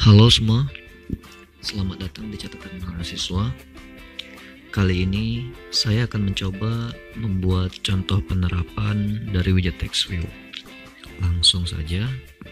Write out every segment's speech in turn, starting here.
Halo semua, selamat datang di catatan mahasiswa. Kali ini saya akan mencoba membuat contoh penerapan dari widget text view. Langsung saja.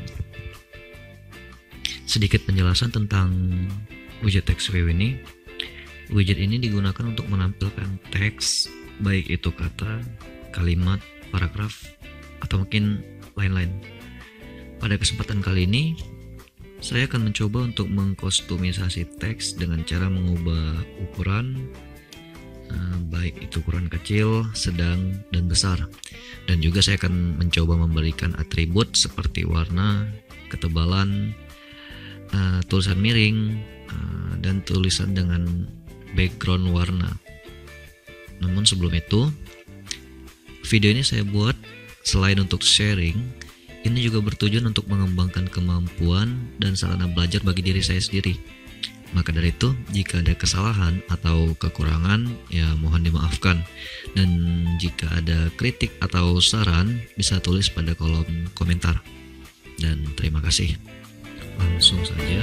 Sedikit penjelasan tentang widget text view ini. Widget ini digunakan untuk menampilkan teks, baik itu kata, kalimat, paragraf, atau mungkin lain-lain. Pada kesempatan kali ini, saya akan mencoba untuk mengkostumisasi teks dengan cara mengubah ukuran, baik itu ukuran kecil, sedang, dan besar. Dan juga saya akan mencoba memberikan atribut seperti warna, ketebalan, tulisan miring, dan tulisan dengan background warna. Namun sebelum itu, video ini saya buat selain untuk sharing, ini juga bertujuan untuk mengembangkan kemampuan dan sarana belajar bagi diri saya sendiri. Maka dari itu, jika ada kesalahan atau kekurangan, ya mohon dimaafkan. Dan jika ada kritik atau saran, bisa tulis pada kolom komentar. Dan terima kasih. Langsung saja.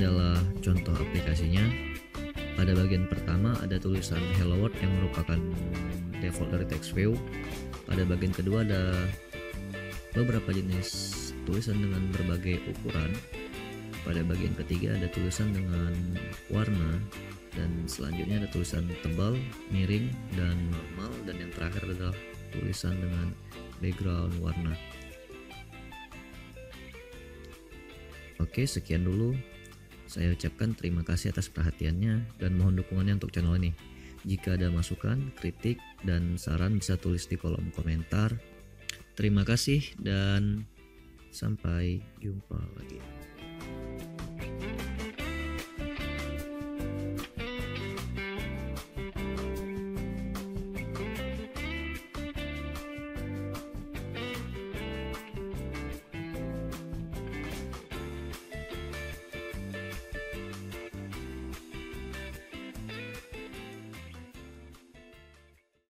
adalah contoh aplikasinya. Pada bagian pertama ada tulisan Hello World yang merupakan default dari TextView. Pada bagian kedua ada beberapa jenis tulisan dengan berbagai ukuran. Pada bagian ketiga ada tulisan dengan warna, dan selanjutnya ada tulisan tebal, miring, dan normal, dan yang terakhir adalah tulisan dengan background warna. Oke, sekian dulu. Saya ucapkan terima kasih atas perhatiannya dan mohon dukungannya untuk channel ini. Jika ada masukan, kritik, dan saran bisa tulis di kolom komentar. Terima kasih dan sampai jumpa lagi.